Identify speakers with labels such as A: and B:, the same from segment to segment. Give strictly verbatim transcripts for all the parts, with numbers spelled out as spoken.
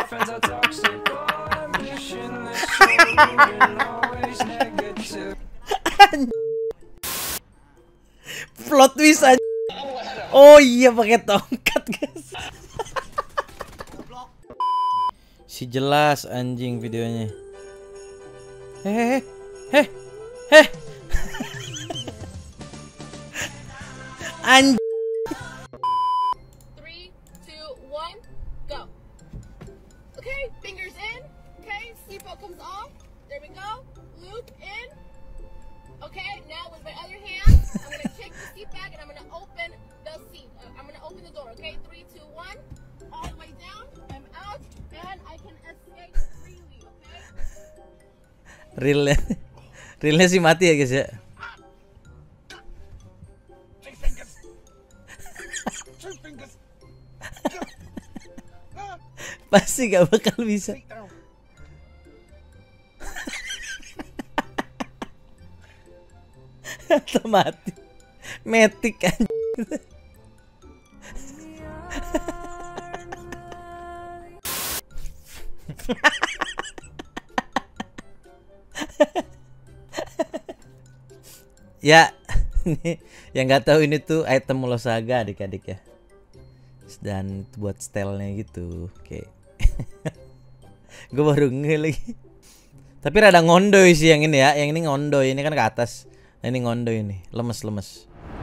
A: Plot twist aja. Oh iya pakai tongkat guys. Si jelas anjing videonya. Hehehe. Heh. Heh. Anjing.
B: three, two, one, go. Okay, fingers in. Okay, seatbelt comes off. There we go. Loop in. Okay, now with my other hand, I'm gonna kick the seat back and I'm gonna open the seat. Uh, I'm gonna open the door. Okay, three, two, one. All the way down. I'm out, and I can escape freely. Okay.
A: Realnya, realnya sih mati ya guys ya. Pasti gak bakal bisa. Atau mati. Metik anjing. Ya, ini yang nggak tahu ini tuh item Mulosaga adik-adik ya. Dan buat stylenya gitu, oke. Gue baru nge lagi. Tapi rada ngondoy sih yang ini ya, yang ini ngondoy, ini kan ke atas. Nah, ini ngondoy ini, lemes-lemes.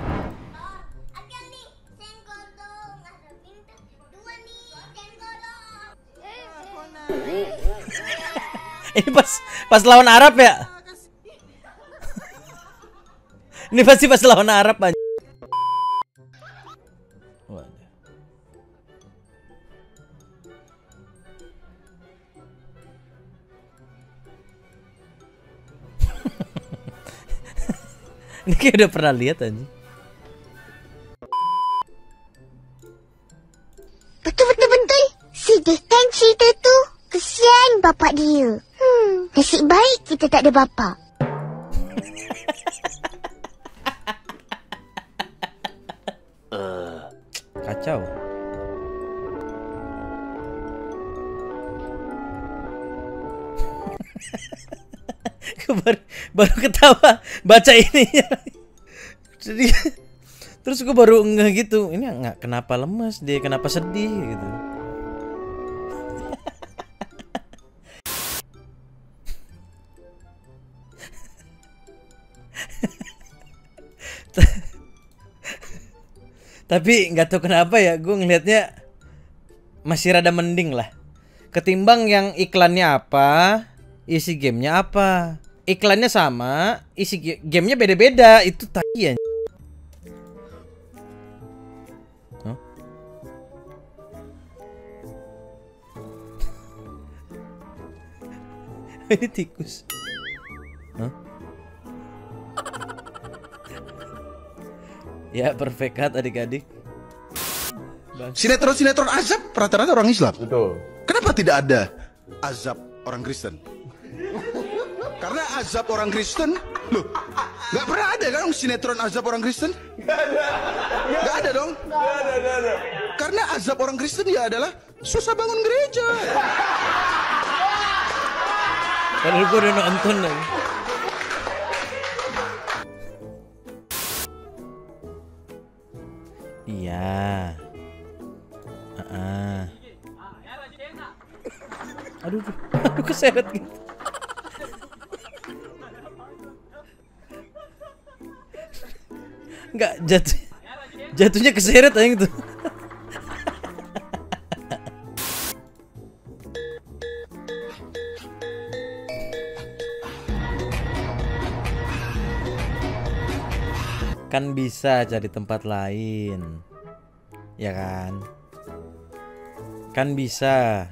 A: Ini pas pas lawan Arab ya. Ini pasti pas lawan Arab aja. Ini kayak udah pernah lihat aja.
C: Betul-betul-betul. Sedihkan cerita tu. Kesian bapak dia. Hmm, nasib baik kita tak ada bapak.
A: uh, kacau. baru, baru ketawa baca ini. Jadi terus gue baru ngeh gitu. Ini nggak kenapa lemes dia, kenapa sedih gitu. Tapi nggak tahu kenapa ya, gue ngelihatnya masih rada mending lah ketimbang yang iklannya apa, isi gamenya apa. Iklannya sama, isi gamenya beda-beda. Itu tai. Huh? Ini tikus. Huh? Ya perfect cut adik-adik.
D: Sinetron-sinetron azab rata-rata orang Islam.
E: Betul.
D: Kenapa tidak ada azab orang Kristen? Karena azab orang Kristen, loh, nggak pernah ada kan sinetron azab orang Kristen? Nggak ada. Nggak ada dong? Nggak ada, nggak ada. Karena azab orang Kristen ya adalah susah bangun gereja.
A: Padahal gue udah nonton lagi. Iya. Uh-uh. Aduh, aduh, aduh keseret gitu. Enggak jatuh, jatuhnya keseret aja gitu. Kan bisa cari tempat lain, ya kan? Kan bisa.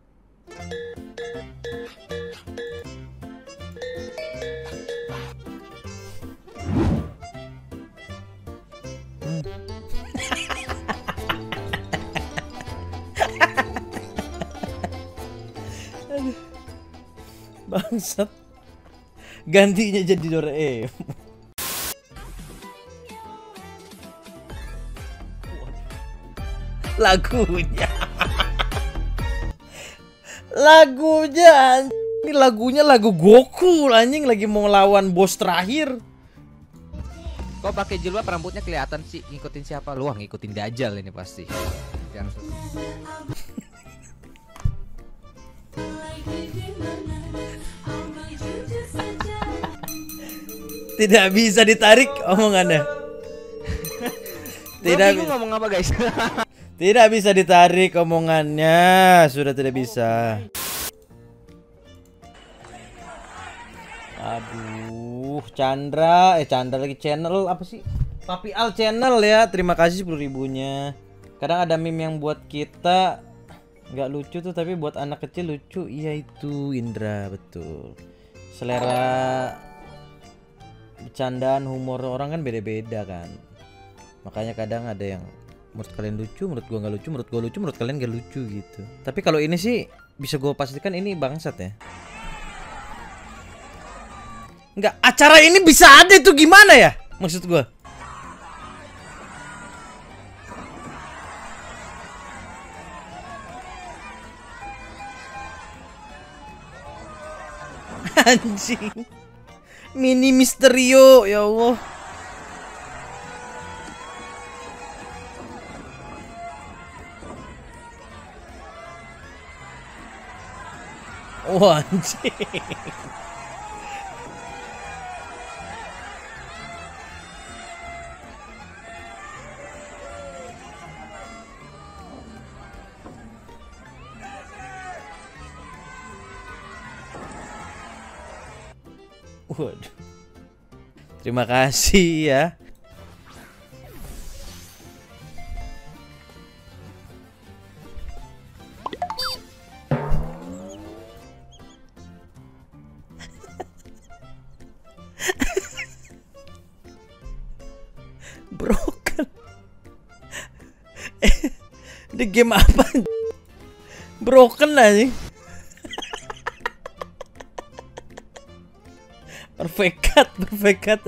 A: Hmm. Aduh. Bangsat. Gantinya jadi Doraemon. Lagunya Lagunya ini lagunya lagu Goku anjing, lagi mau lawan bos terakhir.
E: Kok pakai jilbab rambutnya kelihatan sih, ngikutin siapa? Lu ngikutin Dajjal ini pasti. Jangan
A: Tidak bisa ditarik omongannya. Tidak
E: bingung
A: bisa.
E: ngomong apa guys.
A: Tidak bisa ditarik omongannya, sudah tidak bisa. Aduh, Chandra, eh Chandra lagi channel apa sih? Papi Al channel ya, terima kasih sepuluh ribunya. Kadang ada meme yang buat kita nggak lucu tuh, tapi buat anak kecil lucu. Iya itu Indra, betul. Selera bercandaan humor orang kan beda-beda kan. Makanya kadang ada yang menurut kalian lucu, menurut gua nggak lucu, menurut gua lucu, menurut kalian nggak lucu gitu. Tapi kalau ini sih bisa gua pastikan ini bangsat ya. Nggak, acara ini bisa ada itu gimana ya? Maksud gua. Anjing. Mini Misterio, ya Allah. Oh anjing. Waduh. Terima kasih ya. Broken. Eh, ini game apa? Broken aja. Perfect cut, perfect cut.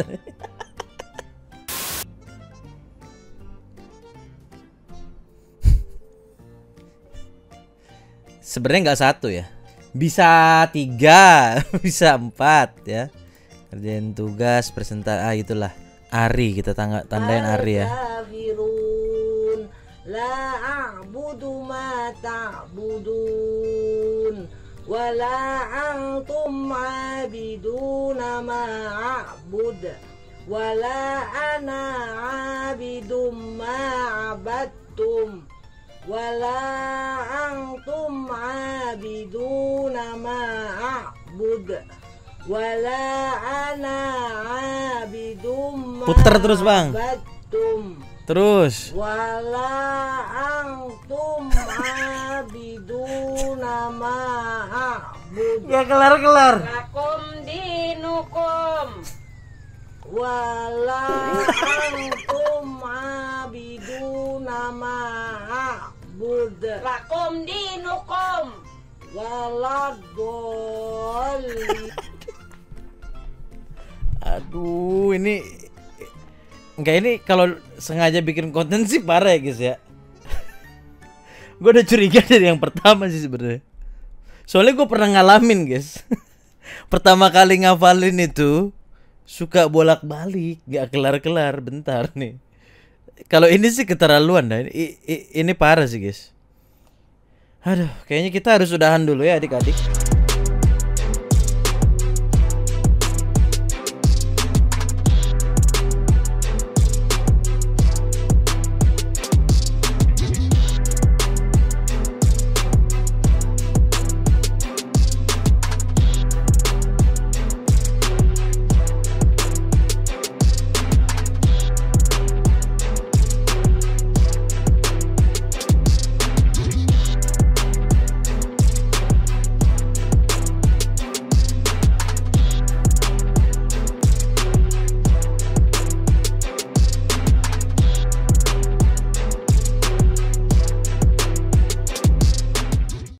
A: Sebenarnya nggak satu ya, bisa tiga, bisa empat ya. Kerjain tugas, presentasi, ah itulah. Ari, kita tangga, tandain Ari ya.
F: La a'budu ma ta'budun wala antum 'abiduna ma a'bud wala ana 'abidum ma 'abadtum wala antum 'abiduna ma a'bud wala ana 'abidum ma
A: puter terus bang,
F: abadtum.
A: Terus.
F: Wala antum abiduna ma a'bud.
A: Ya kelar-kelar.
F: Lakum dinukum. Wala antum abiduna ma a'bud. Lakum dinukum. Wala dolli.
A: Aduh, ini enggak, ini kalau sengaja bikin konten sih parah ya guys ya. Gue udah curiga dari yang pertama sih sebenarnya. Soalnya gue pernah ngalamin guys. Pertama kali ngafalin itu suka bolak-balik, gak kelar-kelar. Bentar nih. Kalau ini sih keterlaluan dah. Ini, ini parah sih guys. Aduh, kayaknya kita harus udahan dulu ya adik-adik.